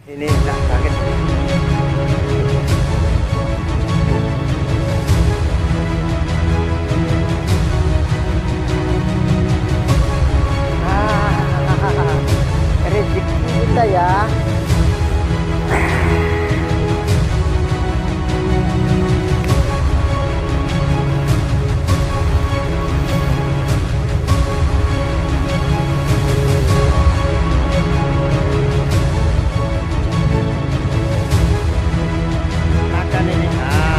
Ini enggak kaget. Rezeki kita ya. Makan ini.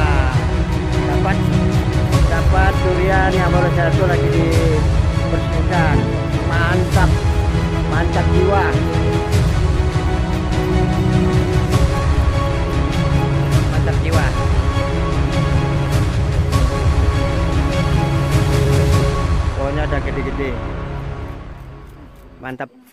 Dapat durian yang baru satu lagi dibersihkan. Mantap. Mantap jiwa. Mantap jiwa. Pohonnya ada gede-gede. Mantap.